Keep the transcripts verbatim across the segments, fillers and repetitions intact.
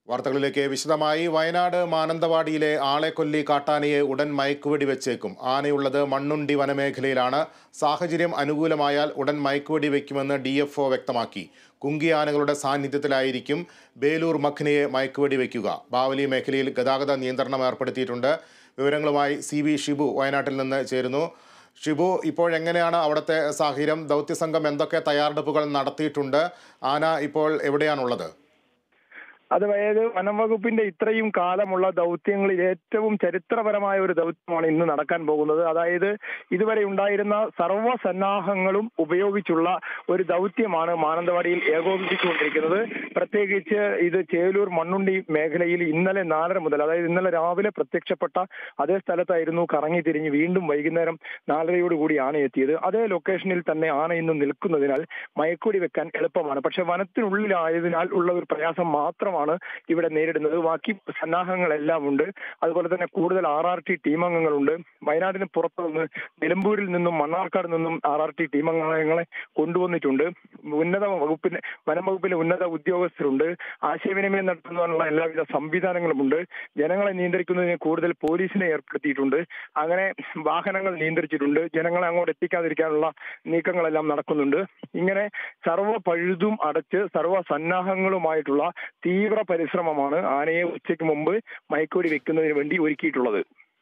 വാർത്തകളിലേക്ക് വിശദമായി. വയനാട് മാനന്തവാടിയിലെ ആളെക്കൊല്ലി കാട്ടാനയെ ഉടൻ മയക്കുവെടി വെച്ചേക്കും. ആനയുള്ളത് മണ്ണുണ്ടി വനമേഖലയിലാണ്. സാഹചര്യം അനുകൂലമായാൽ ഉടൻ മയക്കുവെടി വയ്ക്കുമെന്ന് ഡി എഫ് ഒ വ്യക്തമാക്കി. കുങ്കിയാനകളുടെ സാന്നിധ്യത്തിലായിരിക്കും ബേലൂർ മഖ്നയെ മയക്കുവെടി വയ്ക്കുക. ബാവലി മേഖലയിൽ ഗതാഗത നിയന്ത്രണം ഏർപ്പെടുത്തിയിട്ടുണ്ട്. വിവരങ്ങളുമായി സി വി ഷിബു വയനാട്ടിൽ നിന്ന് ചേരുന്നു. ഷിബു, ഇപ്പോഴെങ്ങനെയാണ് അവിടുത്തെ സാഹചര്യം? ദൗത്യസംഘം എന്തൊക്കെ തയ്യാറെടുപ്പുകൾ നടത്തിയിട്ടുണ്ട്? ആന ഇപ്പോൾ എവിടെയാണുള്ളത്? അതായത് വനം വകുപ്പിന്റെ ഇത്രയും കാലമുള്ള ദൗത്യങ്ങളിൽ ഏറ്റവും ചരിത്രപരമായ ഒരു ദൗത്യമാണ് ഇന്ന് നടക്കാൻ പോകുന്നത്. അതായത് ഇതുവരെ ഉണ്ടായിരുന്ന സർവ്വസന്നാഹങ്ങളും ഉപയോഗിച്ചുള്ള ഒരു ദൗത്യമാണ് മാനന്തവാടിയിൽ ഏകോപിപ്പിച്ചുകൊണ്ടിരിക്കുന്നത്. പ്രത്യേകിച്ച് ഇത് ചേലൂർ മണ്ണുണ്ടി മേഖലയിൽ ഇന്നലെ നാലര മുതൽ, അതായത് ഇന്നലെ രാവിലെ പ്രത്യക്ഷപ്പെട്ട അതേ സ്ഥലത്തായിരുന്നു കറങ്ങി തിരിഞ്ഞ് വീണ്ടും വൈകുന്നേരം നാലരയോട് കൂടി ആന എത്തിയത്. അതേ ലൊക്കേഷനിൽ തന്നെ ആന ഇന്ന് നിൽക്കുന്നതിനാൽ മയക്കുവെടി വെക്കാൻ എളുപ്പമാണ്. പക്ഷെ വനത്തിനുള്ളിലായതിനാൽ ഉള്ള ഒരു പ്രയാസം മാത്രമാണ് ഇവിടെ നേരിടുന്നത്. ബാക്കി സന്നാഹങ്ങളെല്ലാം ഉണ്ട്. അതുപോലെ തന്നെ കൂടുതൽ ആർ ആർ ടി ടീം അംഗങ്ങളുണ്ട്. വയനാടിന് പുറത്തു നിന്ന് നിലമ്പൂരിൽ നിന്നും മണ്ണാർക്കാട് നിന്നും ആർ ആർ ടി ടീം അംഗങ്ങളെ കൊണ്ടുവന്നിട്ടുണ്ട്. ഉന്നത വകുപ്പിന്റെ വനം വകുപ്പിലെ ഉന്നത ഉദ്യോഗസ്ഥരുണ്ട്. ആശയവിനിമയം നടത്തുന്നതിനുള്ള എല്ലാവിധ സംവിധാനങ്ങളുമുണ്ട്. ജനങ്ങളെ നിയന്ത്രിക്കുന്നതിന് കൂടുതൽ പോലീസിനെ ഏർപ്പെടുത്തിയിട്ടുണ്ട്. അങ്ങനെ വാഹനങ്ങൾ നിയന്ത്രിച്ചിട്ടുണ്ട്. ജനങ്ങളെ അങ്ങോട്ട് എത്തിക്കാതിരിക്കാനുള്ള നീക്കങ്ങളെല്ലാം നടക്കുന്നുണ്ട്. ഇങ്ങനെ സർവ്വ പഴുതും അടച്ച് സർവ്വ സന്നാഹങ്ങളുമായിട്ടുള്ള തീവ്ര പരിശ്രമമാണ് ആനയെ ഉച്ചയ്ക്ക് മുമ്പ് മയക്കുവെടി വെക്കുന്നതിന് വേണ്ടി ഒരുക്കിയിട്ടുള്ളത്.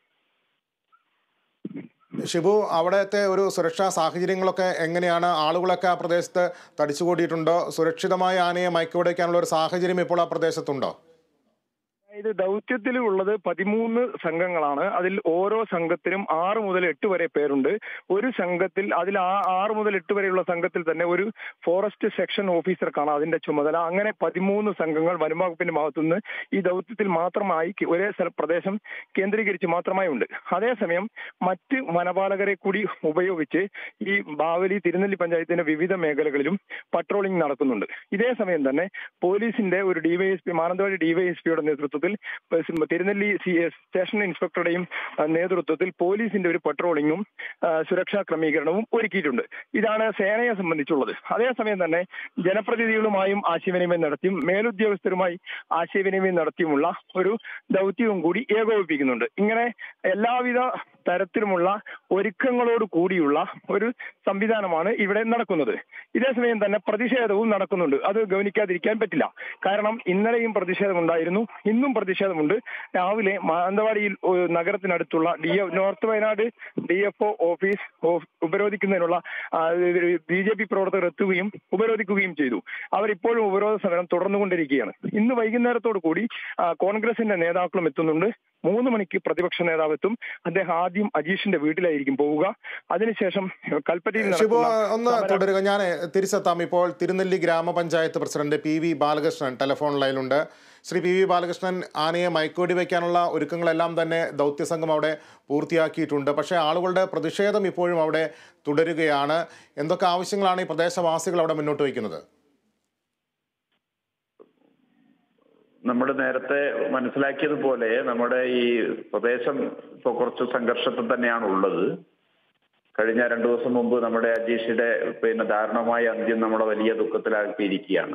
ഷിബു, അവിടുത്തെ ഒരു സുരക്ഷാ സാഹചര്യങ്ങളൊക്കെ എങ്ങനെയാണ്? ആളുകളൊക്കെ ആ പ്രദേശത്ത് തടിച്ചുകൂടിയിട്ടുണ്ടോ? സുരക്ഷിതമായ ആനയെ മയക്കുവെടി വയ്ക്കാനുള്ള ഒരു സാഹചര്യം ഇപ്പോൾ ആ പ്രദേശത്തുണ്ടോ? ഇത് ദൗത്യത്തിൽ ഉള്ളത് പതിമൂന്ന് സംഘങ്ങളാണ്. അതിൽ ഓരോ സംഘത്തിനും ആറ് മുതൽ എട്ട് വരെ പേരുണ്ട്. ഒരു സംഘത്തിൽ അതിൽ ആ ആറ് മുതൽ എട്ട് വരെയുള്ള സംഘത്തിൽ തന്നെ ഒരു ഫോറസ്റ്റ് സെക്ഷൻ ഓഫീസർക്കാണ് അതിന്റെ ചുമതല. അങ്ങനെ പതിമൂന്ന് സംഘങ്ങൾ വനം വകുപ്പിന്റെ ഭാഗത്തുനിന്ന് ഈ ദൗത്യത്തിൽ മാത്രമായി ഒരേ പ്രദേശം കേന്ദ്രീകരിച്ച് മാത്രമായി ഉണ്ട്. അതേസമയം മറ്റ് വനപാലകരെ കൂടി ഉപയോഗിച്ച് ഈ ബാവലി തിരുനെല്ലി പഞ്ചായത്തിന്റെ വിവിധ മേഖലകളിലും പട്രോളിംഗ് നടക്കുന്നുണ്ട്. ഇതേ സമയം തന്നെ പോലീസിന്റെ ഒരു ഡിവൈഎസ്പി മാനന്തവാടി ഡിവൈഎസ്പിയുടെ നേതൃത്വത്തിൽ തിരുനെല്ലി സ്റ്റേഷൻ ഇൻസ്പെക്ടറുടെയും നേതൃത്വത്തിൽ പോലീസിന്റെ ഒരു പട്രോളിങ്ങും സുരക്ഷാ ക്രമീകരണവും ഒരുക്കിയിട്ടുണ്ട്. ഇതാണ് സേനയെ സംബന്ധിച്ചുള്ളത്. അതേസമയം തന്നെ ജനപ്രതിനിധികളുമായും ആശയവിനിമയം നടത്തിയും മേലുദ്യോഗസ്ഥരുമായി ആശയവിനിമയം നടത്തിയുമുള്ള ഒരു ദൗത്യവും കൂടി ഏകോപിപ്പിക്കുന്നുണ്ട്. ഇങ്ങനെ എല്ലാവിധ തരത്തിലുമുള്ള ഒരുക്കങ്ങളോട് കൂടിയുള്ള ഒരു സംവിധാനമാണ് ഇവിടെ നടക്കുന്നത്. ഇതേസമയം തന്നെ പ്രതിഷേധവും നടക്കുന്നുണ്ട്. അത് ഗവനിക്കാതിരിക്കാൻ പറ്റില്ല. കാരണം ഇന്നലെയും പ്രതിഷേധം ഉണ്ടായിരുന്നു, ഇന്നും പ്രതിഷേധമുണ്ട്. രാവിലെ മാനന്തവാടിയിൽ നഗരത്തിനടുത്തുള്ള D F north Wayanad D F O office ഉപരോധിക്കുന്നതിനുള്ള ബി ജെ പി പ്രവർത്തകർ എത്തുകയും ഉപരോധിക്കുകയും ചെയ്തു. അവരിപ്പോഴും ഉപരോധ സമരം തുടർന്നുകൊണ്ടിരിക്കുകയാണ്. ഇന്ന് വൈകുന്നേരത്തോടു കൂടി കോൺഗ്രസിന്റെ നേതാക്കളും എത്തുന്നുണ്ട്. മൂന്ന് മണിക്ക് പ്രതിപക്ഷ നേതാവ് എത്തും. അദ്ദേഹം ആദ്യം അജീഷിന്റെ വീട്ടിലായിരിക്കും പോവുക. അതിനുശേഷം കൽപ്പറ്റയിൽ ഒന്ന് തുടരുക. ഞാൻ തിരിച്ചെത്താം. ഇപ്പോൾ തിരുനെല്ലി ഗ്രാമപഞ്ചായത്ത് president P V Balakrishnan telephone ലൈനിലുണ്ട്. ശ്രീ പി വി ബാലകൃഷ്ണൻ, ആനയെ മയക്കുവെടി വയ്ക്കാനുള്ള ഒരുക്കങ്ങളെല്ലാം തന്നെ ദൗത്യസംഘം അവിടെ പൂർത്തിയാക്കിയിട്ടുണ്ട്. പക്ഷേ ആളുകളുടെ പ്രതിഷേധം ഇപ്പോഴും അവിടെ തുടരുകയാണ്. എന്തൊക്കെ ആവശ്യങ്ങളാണ് ഈ പ്രദേശവാസികൾ അവിടെ മുന്നോട്ട് വയ്ക്കുന്നത്? നമ്മൾ നേരത്തെ മനസ്സിലാക്കിയതുപോലെ നമ്മുടെ ഈ പ്രദേശം ഇപ്പോൾ കുറച്ച് സംഘർഷത്തിൽ തന്നെയാണ് ഉള്ളത്. കഴിഞ്ഞ രണ്ടു ദിവസം മുമ്പ് നമ്മുടെ അജീഷിന്റെ പിന്നെ ദാരുണമായ അന്ത്യം നമ്മളെ വലിയ ദുഃഖത്തിലാക്കിയിരിക്കുകയാണ്.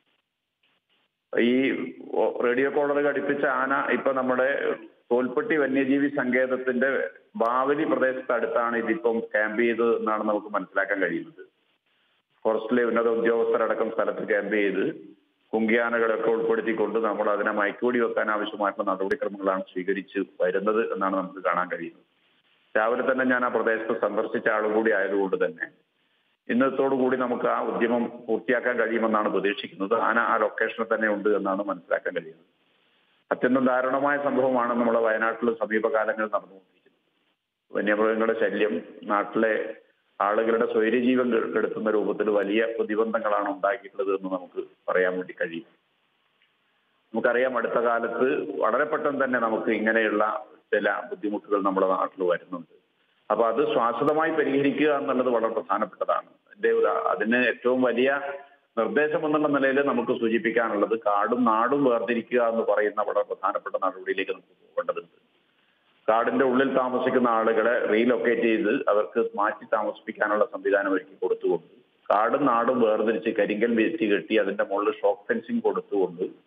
ഈ റേഡിയോ കോളർ ഘടിപ്പിച്ച ആന ഇപ്പൊ നമ്മുടെ തോൽപ്പെട്ടി വന്യജീവി സങ്കേതത്തിന്റെ ബാവലി പ്രദേശത്ത് അടുത്താണ് ഇതിപ്പം ക്യാമ്പ് ചെയ്തത് എന്നാണ് നമുക്ക് മനസ്സിലാക്കാൻ കഴിയുന്നത്. ഫോറസ്റ്റിലെ ഉന്നത ഉദ്യോഗസ്ഥരടക്കം സ്ഥലത്ത് ക്യാമ്പ് ചെയ്ത് കുങ്കിയാനകളൊക്കെ ഉൾപ്പെടുത്തിക്കൊണ്ട് നമ്മൾ അതിനെ മയക്കുവെടി വെക്കാൻ ആവശ്യമായിട്ടുള്ള നടപടിക്രമങ്ങളാണ് സ്വീകരിച്ച് വരുന്നത് എന്നാണ് നമുക്ക് കാണാൻ കഴിയുന്നത്. രാവിലെ തന്നെ ഞാൻ ആ പ്രദേശത്ത് സന്ദർശിച്ച ആളുകൂടി ആയതുകൊണ്ട് തന്നെ ഇന്നത്തോടു കൂടി നമുക്ക് ആ ഉദ്യമം പൂർത്തിയാക്കാൻ കഴിയുമെന്നാണ് പ്രതീക്ഷിക്കുന്നത്. ആന ആ ലൊക്കേഷനിൽ തന്നെ ഉണ്ട് എന്നാണ് മനസ്സിലാക്കാൻ കഴിയുന്നത്. അത്യന്തം ദാരുണമായ സംഭവമാണ് നമ്മുടെ വയനാട്ടിൽ സമീപകാലങ്ങളിൽ നടന്നുകൊണ്ടിരിക്കുന്നത്. വന്യമൃഗങ്ങളുടെ ശല്യം നാട്ടിലെ ആളുകളുടെ സ്വൈര്യജീവൻ കെടുത്തുന്ന രൂപത്തിൽ വലിയ പ്രതിബന്ധങ്ങളാണ് ഉണ്ടാക്കിയിട്ടുള്ളത് എന്ന് നമുക്ക് പറയാൻ വേണ്ടി കഴിയും. നമുക്കറിയാം, അടുത്ത കാലത്ത് വളരെ പെട്ടെന്ന് തന്നെ നമുക്ക് ഇങ്ങനെയുള്ള ചില ബുദ്ധിമുട്ടുകൾ നമ്മുടെ നാട്ടിൽ വരുന്നുണ്ട്. അപ്പൊ അത് ശാശ്വതമായി പരിഹരിക്കുക എന്നുള്ളത് വളരെ പ്രധാനപ്പെട്ടതാണ്. എന്റെ അതിന് ഏറ്റവും വലിയ നിർദ്ദേശം എന്നുള്ള നിലയിൽ നമുക്ക് സൂചിപ്പിക്കാനുള്ളത് കാടും നാടും വേർതിരിക്കുക എന്ന് പറയുന്ന വളരെ പ്രധാനപ്പെട്ട നടപടിയിലേക്ക് നമുക്ക് പോകേണ്ടതുണ്ട്. കാടിന്റെ ഉള്ളിൽ താമസിക്കുന്ന ആളുകളെ റീലൊക്കേറ്റ് ചെയ്ത് അവർക്ക് മാറ്റി താമസിപ്പിക്കാനുള്ള സംവിധാനം ഒരുക്കി കൊടുത്തുകൊണ്ട് കാടും നാടും വേർതിരിച്ച് കരിങ്കൽ വേസ്റ്റ് കെട്ടി അതിന്റെ മുകളിൽ ഷോക്ക് ഫെൻസിങ് കൊടുത്തുകൊണ്ട്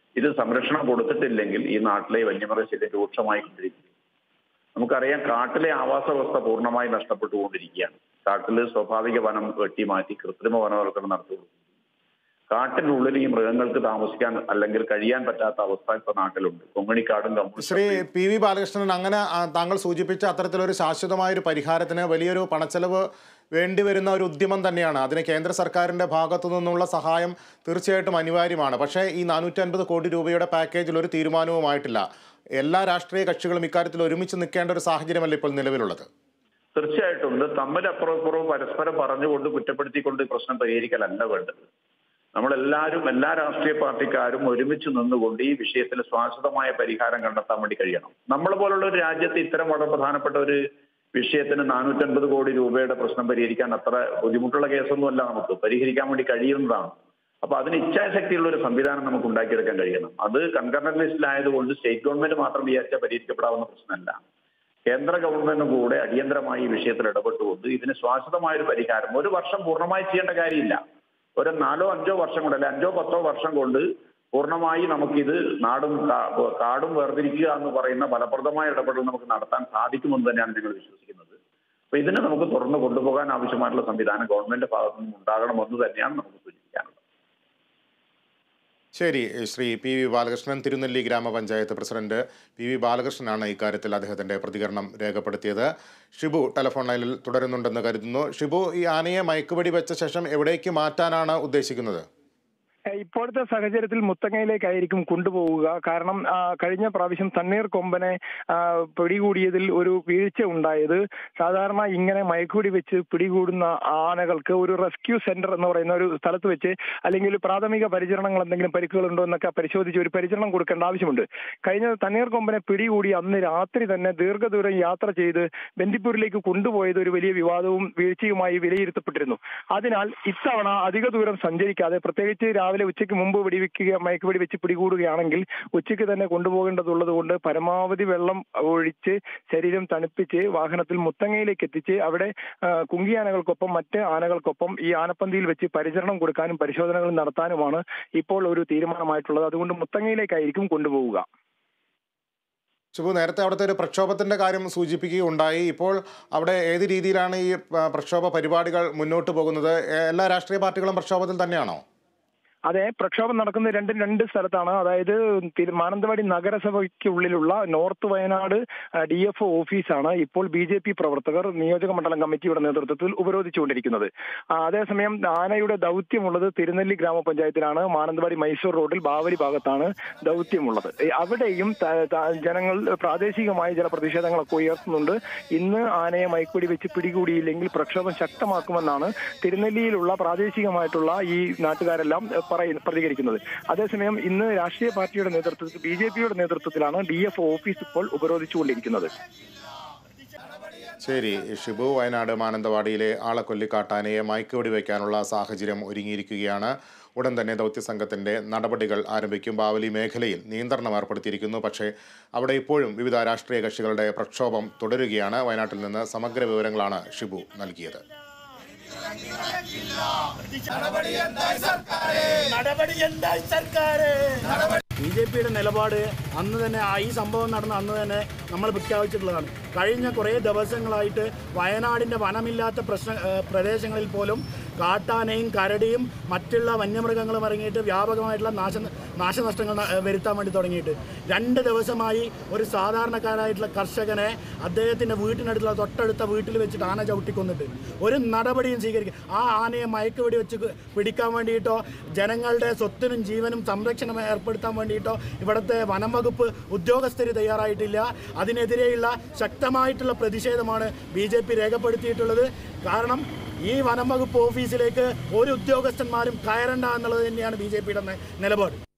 ഇത് സംരക്ഷണം കൊടുത്തിട്ടില്ലെങ്കിൽ ഈ നാട്ടിലെ വന്യമൃഗശല്യം രൂക്ഷമായി കൊണ്ടിരിക്കും. നമുക്കറിയാം, കാട്ടിലെ ആവാസ വ്യവസ്ഥ പൂർണ്ണമായി നഷ്ടപ്പെട്ടുകൊണ്ടിരിക്കുകയാണ്. കാട്ടില് സ്വാഭാവിക വനം വെട്ടിമാറ്റി കൃത്രിമ വനവൽക്കരണം നടത്തുന്നു. കാട്ടിനുള്ളിൽ ഈ മൃഗങ്ങൾക്ക് താമസിക്കാൻ അല്ലെങ്കിൽ കഴിയാൻ പറ്റാത്ത അവസ്ഥ ഇപ്പൊ നാട്ടിലുണ്ട്. കൊങ്ങണിക്കാടും ശ്രീ പി വി ബാലകൃഷ്ണൻ, അങ്ങനെ താങ്കൾ സൂചിപ്പിച്ച അത്തരത്തിലൊരു ശാശ്വതമായ ഒരു പരിഹാരത്തിന് വലിയൊരു പണച്ചെലവ് വേണ്ടിവരുന്ന ഒരു ഉദ്യമം തന്നെയാണ്. അതിന് കേന്ദ്ര സർക്കാരിൻ്റെ ഭാഗത്തു നിന്നുള്ള സഹായം തീർച്ചയായിട്ടും അനിവാര്യമാണ്. പക്ഷേ ഈ നാനൂറ്റി അൻപത് കോടി രൂപയുടെ പാക്കേജിൽ ഒരു തീരുമാനവുമായിട്ടില്ല. എല്ലാ രാഷ്ട്രീയ കക്ഷികളും ഇക്കാര്യത്തിൽ ഒരുമിച്ച് നിൽക്കേണ്ട ഒരു സാഹചര്യമല്ല ഇപ്പോൾ നിലവിലുള്ളത്. തീർച്ചയായിട്ടും ഇത് തമ്മിൽ അപ്പുറപ്പുറവും പരസ്പരം പറഞ്ഞുകൊണ്ട് കുറ്റപ്പെടുത്തിക്കൊണ്ട് പ്രശ്നം പരിഹരിക്കലല്ല വേണ്ടത്. നമ്മളെല്ലാവരും, എല്ലാ രാഷ്ട്രീയ പാർട്ടിക്കാരും ഒരുമിച്ച് നിന്നുകൊണ്ട് ഈ വിഷയത്തിൽ ശാശ്വതമായ പരിഹാരം കണ്ടെത്താൻ വേണ്ടി കഴിയണം. നമ്മളെ പോലുള്ള ഒരു രാജ്യത്ത് ഇത്തരം വളരെ പ്രധാനപ്പെട്ട ഒരു വിഷയത്തിന് നാനൂറ്റൻപത് കോടി രൂപയുടെ പ്രശ്നം പരിഹരിക്കാൻ അത്ര ബുദ്ധിമുട്ടുള്ള കേസൊന്നുമല്ല. നമുക്ക് പരിഹരിക്കാൻ വേണ്ടി കഴിയുന്നതാണ്. അപ്പൊ അതിന് ഇച്ഛാശക്തിയുള്ള ഒരു സംവിധാനം നമുക്ക് ഉണ്ടാക്കിയെടുക്കാൻ കഴിയണം. അത് കൺകറന്റ് ലിസ്റ്റിലായതുകൊണ്ട് സ്റ്റേറ്റ് ഗവൺമെന്റ് മാത്രം വിചാരിച്ചാൽ പരിഹരിക്കപ്പെടാവുന്ന പ്രശ്നമല്ല. കേന്ദ്ര ഗവൺമെന്റും കൂടെ അടിയന്തരമായി ഈ വിഷയത്തിൽ ഇടപെട്ടുകൊണ്ട് ഇതിന് ശാശ്വതമായ ഒരു പരിഹാരം, ഒരു വർഷം പൂർണ്ണമായി ചെയ്യേണ്ട കാര്യമില്ല, ഒരു നാലോ അഞ്ചോ വർഷം കൊണ്ട്, അല്ലെ അഞ്ചോ പത്തോ വർഷം കൊണ്ട് പൂർണ്ണമായി നമുക്കിത് നാടും കാടും വേർതിരിക്കുക എന്ന് പറയുന്ന ഫലപ്രദമായ ഇടപെടൽ നമുക്ക് നടത്താൻ സാധിക്കുമെന്ന് തന്നെയാണ് ഞങ്ങൾ വിശ്വസിക്കുന്നത്. അപ്പൊ ഇതിനെ നമുക്ക് തുറന്നു കൊണ്ടുപോകാൻ ആവശ്യമായിട്ടുള്ള സംവിധാനം ഗവൺമെന്റ് ഭാഗത്തു നിന്നും ഉണ്ടാകണമെന്ന് തന്നെയാണ് നമുക്ക് സൂചിപ്പിക്കാനുള്ളത്. ശരി, ശ്രീ പി വി ബാലകൃഷ്ണൻ, തിരുനെല്ലി ഗ്രാമപഞ്ചായത്ത് പ്രസിഡന്റ് പി വി ബാലകൃഷ്ണനാണ് ഇക്കാര്യത്തിൽ അദ്ദേഹത്തിൻ്റെ പ്രതികരണം രേഖപ്പെടുത്തിയത്. ഷിബു ടെലിഫോൺ ലൈനിൽ തുടരുന്നുണ്ടെന്ന് കരുതുന്നു. ഷിബു, ഈ ആനയെ മയക്കുവെടി വെച്ച ശേഷം എവിടേക്ക് മാറ്റാനാണ് ഉദ്ദേശിക്കുന്നത്? ഇപ്പോഴത്തെ സാഹചര്യത്തിൽ മുത്തങ്ങയിലേക്കായിരിക്കും കൊണ്ടുപോവുക. കാരണം കഴിഞ്ഞ പ്രാവശ്യം തണ്ണീർക്കൊമ്പനെ പിടികൂടിയതിൽ ഒരു വീഴ്ച ഉണ്ടായത്. സാധാരണ ഇങ്ങനെ മയക്കുവെടി വെച്ച് പിടികൂടുന്ന ആനകൾക്ക് ഒരു റെസ്ക്യൂ സെന്റർ എന്ന് പറയുന്ന ഒരു സ്ഥലത്ത് വെച്ച്, അല്ലെങ്കിൽ പ്രാഥമിക പരിചരണങ്ങൾ എന്തെങ്കിലും പരിക്കുകളുണ്ടോ എന്നൊക്കെ പരിശോധിച്ച് ഒരു പരിചരണം കൊടുക്കേണ്ട ആവശ്യമുണ്ട്. കഴിഞ്ഞ തണ്ണീർക്കൊമ്പനെ പിടികൂടി അന്ന് രാത്രി തന്നെ ദീർഘദൂരം യാത്ര ചെയ്ത് ബന്ദിപ്പൂരിലേക്ക് കൊണ്ടുപോയത് ഒരു വലിയ വിവാദവും വീഴ്ചയുമായി വിലയിരുത്തപ്പെട്ടിരുന്നു. അതിനാൽ ഇത്തവണ അധിക ദൂരം സഞ്ചരിക്കാതെ, പ്രത്യേകിച്ച് രാവിലെ ഉച്ചയ്ക്ക് മുമ്പ് വെടിവെക്കുക മയക്കുവെടി വെച്ച് പിടികൂടുകയാണെങ്കിൽ ഉച്ചയ്ക്ക് തന്നെ കൊണ്ടുപോകേണ്ടതുള്ളത് കൊണ്ട് പരമാവധി വെള്ളം ഒഴിച്ച് ശരീരം തണുപ്പിച്ച് വാഹനത്തിൽ മുത്തങ്ങയിലേക്ക് എത്തിച്ച് അവിടെ കുങ്കിയാനകൾക്കൊപ്പം മറ്റ് ആനകൾക്കൊപ്പം ഈ ആനപ്പന്തിയിൽ വെച്ച് പരിചരണം കൊടുക്കാനും പരിശോധനകൾ നടത്താനുമാണ് ഇപ്പോൾ ഒരു തീരുമാനമായിട്ടുള്ളത്. അതുകൊണ്ട് മുത്തങ്ങയിലേക്കായിരിക്കും കൊണ്ടുപോവുക. ഷിബു, നേരത്തെ അവിടുത്തെ ഒരു പ്രക്ഷോഭത്തിൻ്റെ കാര്യം സൂചിപ്പിക്കുകയുണ്ടായി. ഇപ്പോൾ അവിടെ ഏത് രീതിയിലാണ് ഈ പ്രക്ഷോഭ പരിപാടികൾ മുന്നോട്ട് പോകുന്നത്? എല്ലാ രാഷ്ട്രീയ പാർട്ടികളും പ്രക്ഷോഭത്തിൽ തന്നെയാണോ? അതെ, പ്രക്ഷോഭം നടക്കുന്നത് രണ്ടും രണ്ട് സ്ഥലത്താണ്. അതായത് മാനന്തവാടി നഗരസഭയ്ക്കുള്ളിലുള്ള north Wayanad D F O ഓഫീസാണ് ഇപ്പോൾ ബി ജെ പി പ്രവർത്തകർ നിയോജക മണ്ഡലം കമ്മിറ്റിയുടെ നേതൃത്വത്തിൽ ഉപരോധിച്ചുകൊണ്ടിരിക്കുന്നത്. അതേസമയം ആനയുടെ ദൗത്യമുള്ളത് തിരുനെല്ലി ഗ്രാമപഞ്ചായത്തിലാണ്. മാനന്തവാടി മൈസൂർ റോഡിൽ ബാവലി ഭാഗത്താണ് ദൗത്യമുള്ളത്. അവിടെയും ജനങ്ങൾ പ്രാദേശികമായ ചില പ്രതിഷേധങ്ങളൊക്കെ ഉയർത്തുന്നുണ്ട്. ഇന്ന് ആനയെ മയക്കുവെടി വെച്ച് പിടികൂടിയില്ലെങ്കിൽ പ്രക്ഷോഭം ശക്തമാക്കുമെന്നാണ് തിരുനെല്ലിയിലുള്ള പ്രാദേശികമായിട്ടുള്ള ഈ നാട്ടുകാരെല്ലാം പറയുന്നു പ്രതികരിക്കുന്നത്. അതേസമയം ഇന്ന് രാഷ്ട്രീയ പാർട്ടിയുടെ നേതൃത്വത്തിൽ ബി ജെ പിയുടെ നേതൃത്വത്തിലാണ് ഡി എഫ് ഓഫീസ് ഇപ്പോൾ ഉപരോധിച്ചുകൊണ്ടിരിക്കുന്നത്. ശരി ഷിബു, വയനാട് മാനന്തവാടിയിലെ ആളക്കൊല്ലി കാട്ടാനയെ മയക്കുവെടി വയ്ക്കാനുള്ള സാഹചര്യം ഒരുങ്ങിയിരിക്കുകയാണ്. ഉടൻ തന്നെ ദൗത്യസംഘത്തിൻ്റെ നടപടികൾ ആരംഭിക്കും. ബാവലി മേഖലയിൽ നിയന്ത്രണം ഏർപ്പെടുത്തിയിരിക്കുന്നു. പക്ഷേ അവിടെ ഇപ്പോഴും വിവിധ രാഷ്ട്രീയ കക്ഷികളുടെ പ്രക്ഷോഭം തുടരുകയാണ്. വയനാട്ടിൽ നിന്ന് സമഗ്ര വിവരങ്ങളാണ് ഷിബു നൽകിയത്. ബി ജെ പിയുടെ നിലപാട് അന്ന് തന്നെ ഈ സംഭവം നടന്ന അന്ന് തന്നെ നമ്മൾ പ്രഖ്യാപിച്ചിട്ടുള്ളതാണ്. കഴിഞ്ഞ കുറേ ദിവസങ്ങളായിട്ട് വയനാടിൻ്റെ വനമില്ലാത്ത പ്രശ്ന പ്രദേശങ്ങളിൽ പോലും കാട്ടാനയും കരടിയും മറ്റുള്ള വന്യമൃഗങ്ങളും ഇറങ്ങിയിട്ട് വ്യാപകമായിട്ടുള്ള നാശ നാശനഷ്ടങ്ങൾ വരുത്താൻ വേണ്ടി തുടങ്ങിയിട്ട് രണ്ട് ദിവസമായി ഒരു സാധാരണക്കാരായിട്ടുള്ള കർഷകനെ അദ്ദേഹത്തിൻ്റെ വീട്ടിനടുത്തുള്ള തൊട്ടടുത്ത വീട്ടിൽ വെച്ചിട്ട് ആന ചവിട്ടിക്കൊന്നിട്ട് ഒരു നടപടിയും സ്വീകരിക്കുക. ആ ആനയെ മയക്കുവെടി വെച്ച് പിടിക്കാൻ വേണ്ടിയിട്ടോ ജനങ്ങളുടെ സ്വത്തിനും ജീവനും സംരക്ഷണം ഏർപ്പെടുത്താൻ വേണ്ടിയിട്ടോ ഇവിടുത്തെ വനം വകുപ്പ് ഉദ്യോഗസ്ഥർ തയ്യാറായിട്ടില്ല. അതിനെതിരെയുള്ള ശക്തമായിട്ടുള്ള പ്രതിഷേധമാണ് ബി ജെ പി രേഖപ്പെടുത്തിയിട്ടുള്ളത്. കാരണം ഈ വനം വകുപ്പ് ഓഫീസിലേക്ക് ഒരു ഉദ്യോഗസ്ഥന്മാരും കയറണ്ട എന്നുള്ളത് തന്നെയാണ് ബി ജെ പിയുടെ നിലപാട്.